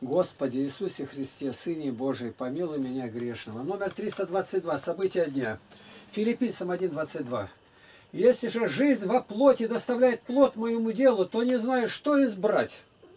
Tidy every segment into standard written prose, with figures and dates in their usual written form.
Господи Иисусе Христе, Сыне Божий, помилуй меня грешного. Номер 322. События дня. Филиппийцам 1:22. Если же жизнь во плоти доставляет плод моему делу, то не знаю, что избрать.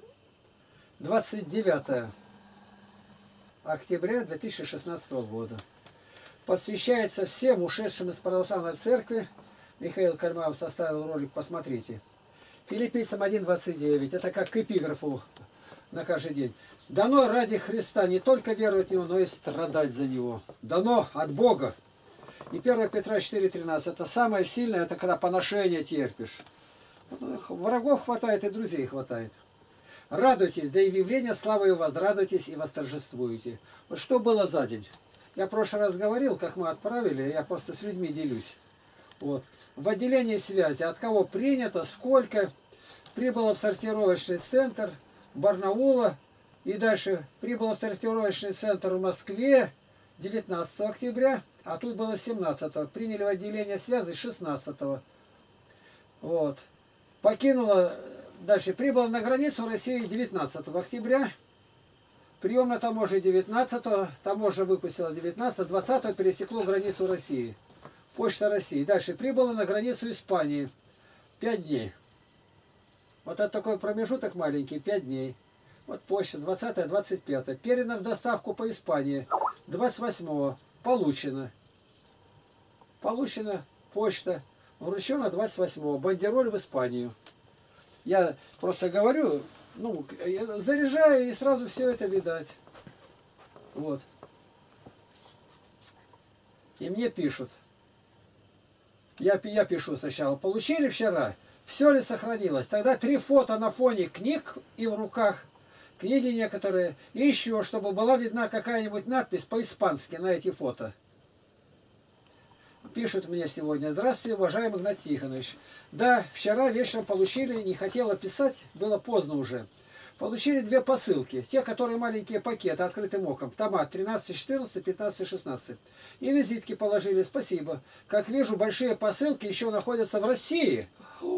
29 октября 2016 года. Посвящается всем ушедшим из православной церкви. Михаил Кальмаев составил ролик, посмотрите. Филиппийцам 1:29. Это как к эпиграфу на каждый день. Дано ради Христа не только веровать в Него, но и страдать за Него. Дано от Бога. И 1 Петра 4:13. Это самое сильное, это когда поношение терпишь. Врагов хватает и друзей хватает. Радуйтесь, до явления славы его возрадуйтесь и восторжествуете. Вот что было за день? Я в прошлый раз говорил, как мы отправили, я просто с людьми делюсь. Вот. В отделении связи, от кого принято, сколько, прибыло в сортировочный центр Барнаула, и дальше прибыло в сортировочный центр в Москве 19 октября, а тут было 17. Приняли в отделение связи 16. Вот. Покинула, дальше прибыла на границу России 19 октября. Прием на таможне 19, таможня выпустила 19, 20 пересекло границу России. Почта России. Дальше прибыла на границу Испании. 5 дней. Вот это такой промежуток маленький, 5 дней. Вот почта 20-25. Передана в доставку по Испании. 28-го. Получено. Получена почта. Вручена 28-го. Бандероль в Испанию. Я просто говорю, ну, я заряжаю и сразу все это видать. Вот. И мне пишут. Я пишу сначала. Получили вчера? Все ли сохранилось? Тогда 3 фото на фоне книг и в руках. Книги некоторые. И еще, чтобы была видна какая-нибудь надпись по-испански на эти фото. Пишут мне сегодня. Здравствуйте, уважаемый Игнатий Тихонович. Да, вчера вечером получили, не хотела писать, было поздно уже. Получили 2 посылки. Те, которые маленькие пакеты, открытым оком. Тома 13-14, 15-16. И визитки положили, спасибо. Как вижу, большие посылки еще находятся в России.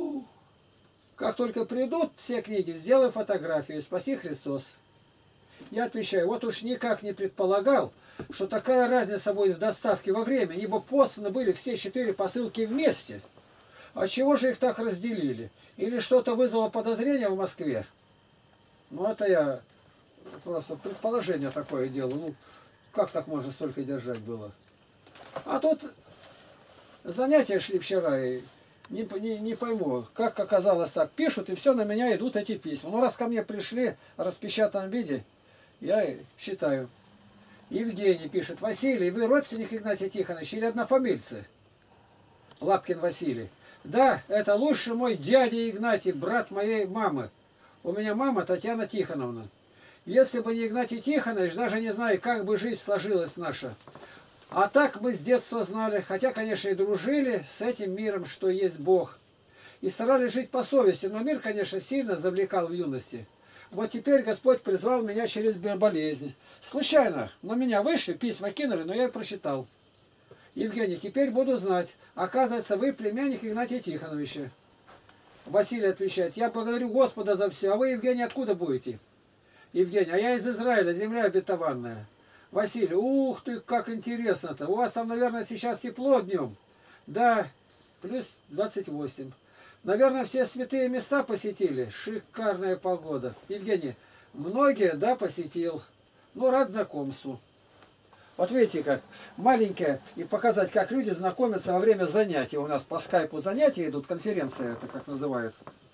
Как только придут все книги, сделаю фотографию. Спаси Христос. Я отвечаю, вот уж никак не предполагал, что такая разница будет в доставке во время. Ибо посланы были все 4 посылки вместе. А чего же их так разделили? Или что-то вызвало подозрение в Москве? Ну, это я просто предположение такое делаю. Ну, как так можно столько держать было? А тут занятия шли вчера, и не пойму, как оказалось так. Пишут, и все на меня идут эти письма. Ну, раз ко мне пришли в распечатанном виде, я считаю. Евгений пишет, Василий, вы родственник Игнатия Тихоновича или однофамильцы? Лапкин Василий. Да, это лучший мой дядя Игнатий, брат моей мамы. У меня мама Татьяна Тихоновна. Если бы не Игнатий Тихонович, даже не знаю, как бы жизнь сложилась наша. А так мы с детства знали, хотя, конечно, и дружили с этим миром, что есть Бог. И старались жить по совести, но мир, конечно, сильно завлекал в юности. Вот теперь Господь призвал меня через болезнь. Случайно на меня вышли, письма кинули, но я и прочитал. Евгений, теперь буду знать. Оказывается, вы племянник Игнатия Тихоновича. Василий отвечает, я благодарю Господа за все. А вы, Евгений, откуда будете? Евгений, а я из Израиля, земля обетованная. Василий, ух ты, как интересно-то. У вас там, наверное, сейчас тепло днем. Да, плюс 28. Наверное, все святые места посетили. Шикарная погода. Евгений, многие, да, посетил. Ну, рад знакомству. Вот видите, как маленькое, и показать, как люди знакомятся во время занятий. У нас по скайпу занятия идут, конференция это как называют.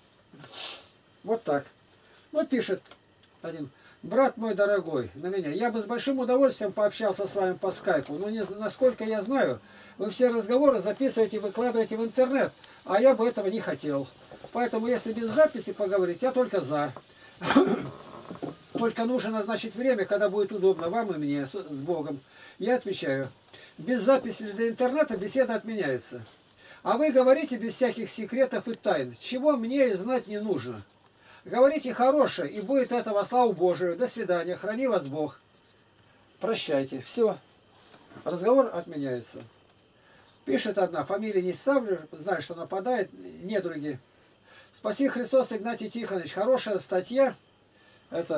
Вот так. Ну, пишет один. Брат мой дорогой, на меня. Я бы с большим удовольствием пообщался с вами по скайпу. Но насколько я знаю, вы все разговоры записываете и выкладываете в интернет. А я бы этого не хотел. Поэтому, если без записи поговорить, я только за. Только нужно назначить время, когда будет удобно вам и мне, с Богом. Я отвечаю, без записи для интернета беседа отменяется. А вы говорите без всяких секретов и тайн, чего мне и знать не нужно. Говорите хорошее, и будет это во славу Божию. До свидания, храни вас Бог. Прощайте. Все. Разговор отменяется. Пишет одна, фамилии не ставлю, знаю, что нападает, недруги. Спаси Христос, Игнатий Тихонович. Хорошая статья. Это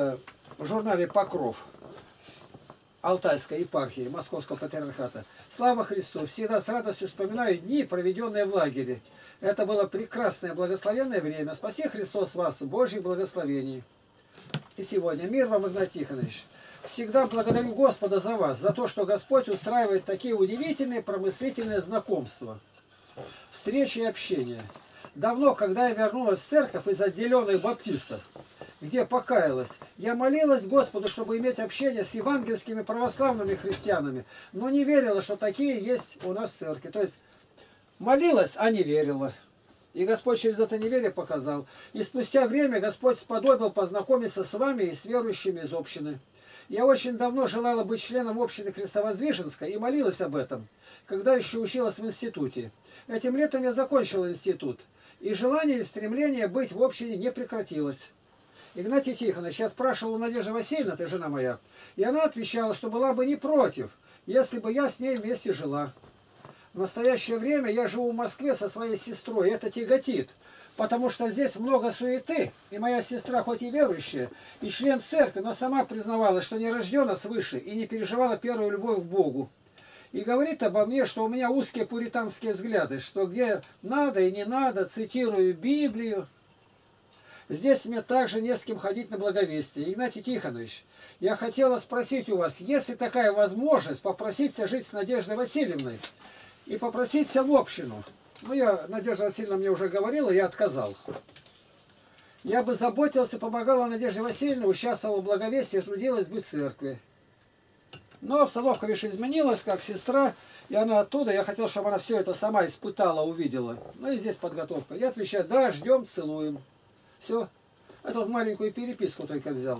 в журнале «Покров» Алтайской епархии Московского патриархата. Слава Христу! Всегда с радостью вспоминаю дни, проведенные в лагере. Это было прекрасное, благословенное время. Спаси Христос вас, Божьих благословений. И сегодня мир вам, Игнатий Тихонович. Всегда благодарю Господа за вас, за то, что Господь устраивает такие удивительные промыслительные знакомства, встречи и общения. Давно, когда я вернулась в церковь из отделенных баптистов, где покаялась, я молилась Господу, чтобы иметь общение с евангельскими православными христианами, но не верила, что такие есть у нас в церкви. То есть молилась, а не верила. И Господь через это неверие показал. И спустя время Господь сподобил познакомиться с вами и с верующими из общины. Я очень давно желала быть членом общины Христовоздвиженской и молилась об этом, когда еще училась в институте. Этим летом я закончила институт, и желание и стремление быть в общине не прекратилось. Игнатий Тихонович, я спрашивал у Надежды Васильевны, ты жена моя, и она отвечала, что была бы не против, если бы я с ней вместе жила. В настоящее время я живу в Москве со своей сестрой, и это тяготит, потому что здесь много суеты, и моя сестра хоть и верующая, и член церкви, но сама признавалась, что не рождена свыше и не переживала первую любовь к Богу. И говорит обо мне, что у меня узкие пуританские взгляды, что где надо и не надо, цитирую Библию. Здесь мне также не с кем ходить на благовестие. Игнатий Тихонович, я хотела спросить у вас, есть ли такая возможность попроситься жить с Надеждой Васильевной и попроситься в общину? Ну, Надежда Васильевна мне уже говорила, я отказал. Я бы заботился, помогала Надежде Васильевне, участвовала в благовестии, трудилась бы в церкви. Но обстановка, видишь, изменилась, как сестра, и она оттуда, я хотел, чтобы она все это сама испытала, увидела. Ну и здесь подготовка. Я отвечаю, да, ждем, целуем. Все. Это вот маленькую переписку только взял.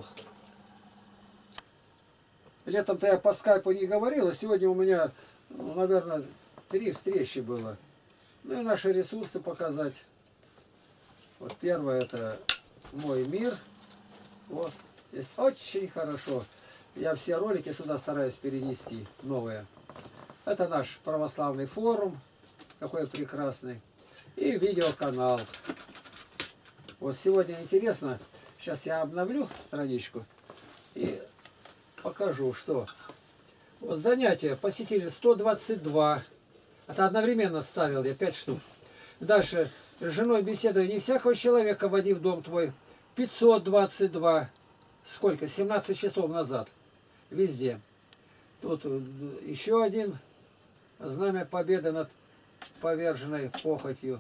Летом-то я по скайпу не говорил, а сегодня у меня, ну, наверное, 3 встречи было. Ну и наши ресурсы показать. Вот первое это мой мир. Вот. Здесь очень хорошо. Я все ролики сюда стараюсь перенести, новые. Это наш православный форум. Какой прекрасный. И видеоканал. Вот сегодня интересно. Сейчас я обновлю страничку и покажу, что. Вот занятия посетили 122. Это одновременно ставил я 5 штук. Дальше с женой беседую, не всякого человека води в дом твой. 522. Сколько? 17 часов назад. Везде. Тут еще один. Знамя победы над поверженной похотью.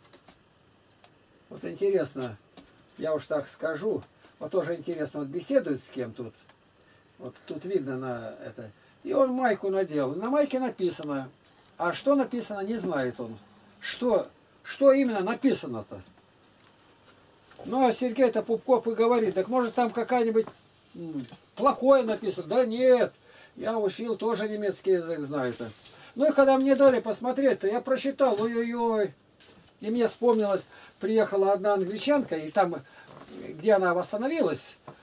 Вот интересно. Я уж так скажу. Вот тоже интересно. Вот беседует с кем тут. Вот тут видно на это. И он майку надел. На майке написано. А что написано, не знает он. Что именно написано-то? Ну, а Сергей-то Пупков и говорит, так может там какая-нибудь плохое написано? Да нет, я учил, тоже немецкий язык знаю-то. Ну и когда мне дали посмотреть-то, я прочитал, ой-ой-ой. И мне вспомнилось, приехала одна англичанка, и там, где она восстановилась,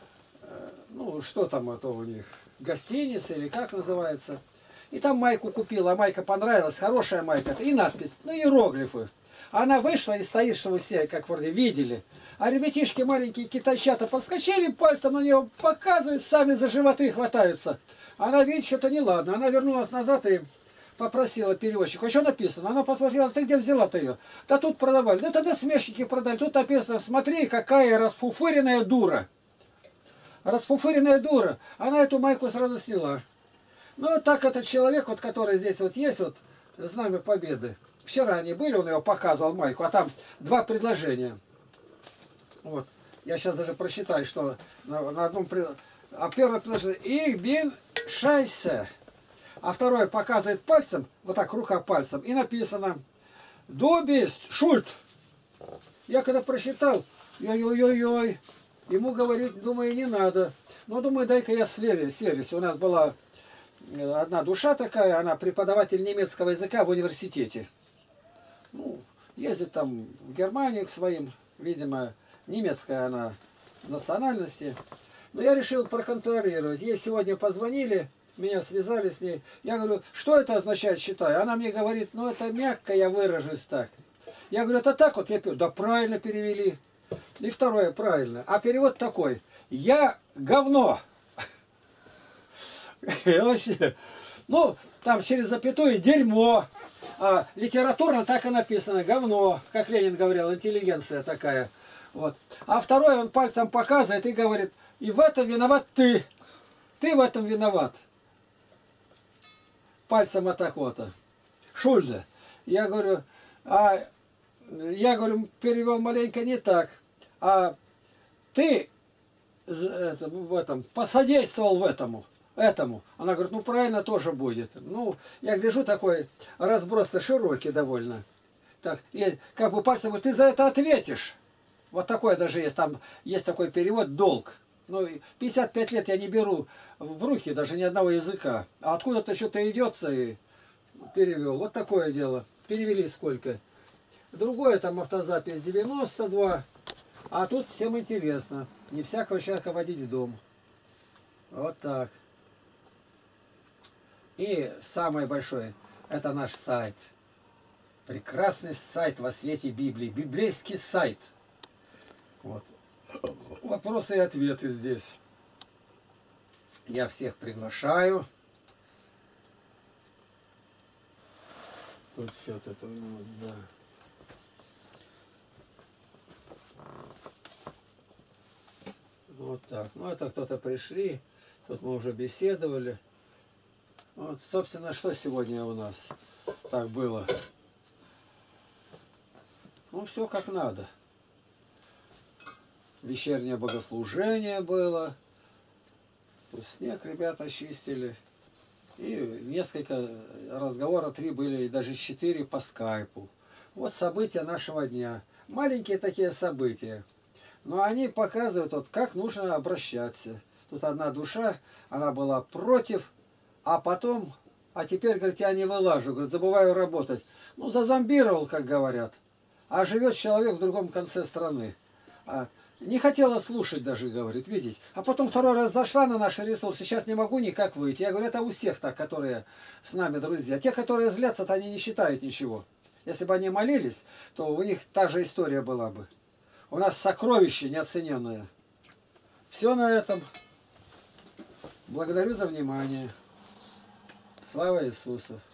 ну, что там это у них, гостиница или как называется. И там майку купила, а майка понравилась, хорошая майка. И надпись, ну, иероглифы. Она вышла и стоит, что вы все, как вроде, видели. А ребятишки маленькие китайчата подскочили, пальцем на нее показывают, сами за животы хватаются. Она видит, что-то неладно. Она вернулась назад и попросила переводчика. А что написано? Она посмотрела, ты где взяла-то ее? Да тут продавали. Да тогда смешники продали. Тут написано, смотри, какая расфуфыренная дура. Расфуфыренная дура. Она эту майку сразу сняла. Ну, так этот человек, вот, который здесь вот есть, вот, Знамя Победы. Вчера они были, он его показывал, майку, а там 2 предложения. Вот. Я сейчас даже прочитаю, что на одном... А первое предложение «Ich bin scheiße». А второе показывает пальцем, вот так, рука пальцем, и написано «Du bist schuld». Я когда прочитал, ой-ой-ой-ой, ему говорить, думаю, не надо. Но думаю, дай-ка я сверюсь. У нас была одна душа такая, она преподаватель немецкого языка в университете. Ну, ездит там в Германию к своим, видимо, немецкая она национальности. Но я решил проконтролировать. Ей сегодня позвонили, меня связали с ней. Я говорю, что это означает, считаю? Она мне говорит, ну это мягко, я выражусь так. Я говорю, это так вот? Я говорю, да правильно перевели. И второе, правильно. А перевод такой. Я говно. И вообще, ну, там через запятую дерьмо. А литературно так и написано, говно, как Ленин говорил, интеллигенция такая. Вот. А второй он пальцем показывает и говорит, и в этом виноват ты. Ты в этом виноват. Пальцем вот так вот. Шульзе. Я говорю, перевел маленько не так. А ты в этом посодействовал этому. Она говорит, ну правильно тоже будет. Ну, я гляжу, такой разброс-то широкий довольно. Так, и как бы пальцем говорит, ты за это ответишь. Вот такое даже есть, там есть такой перевод, долг. Ну, 55 лет я не беру в руки даже ни одного языка. А откуда-то что-то идет и перевел. Вот такое дело. Перевели сколько. Другое там автозапись 92. А тут всем интересно. Не всякого человека водить в дом. Вот так. И самое большое, это наш сайт. Прекрасный сайт во свете Библии. Библейский сайт. Вот. Вопросы и ответы здесь. Я всех приглашаю. Тут что-то это, да. Вот так. Ну, это кто-то пришли. Тут мы уже беседовали. Вот, собственно, что сегодня у нас так было? Ну, все как надо. Вечернее богослужение было. Тут снег ребята чистили. И несколько разговоров, 3 были, и даже 4 по скайпу. Вот события нашего дня. Маленькие такие события. Но они показывают, вот, как нужно обращаться. Тут одна душа, она была против, а потом, а теперь, говорит, я не вылажу, говорит, забываю работать. Ну, зазомбировал, как говорят. А живет человек в другом конце страны. Не хотела слушать даже, говорит, видеть. А потом 2-й раз зашла на наши ресурсы, сейчас не могу никак выйти. Я говорю, это у всех так, которые с нами друзья. Те, которые злятся-то, они не считают ничего. Если бы они молились, то у них та же история была бы. У нас сокровище неоцененное. Все на этом. Благодарю за внимание. Слава Иисусу!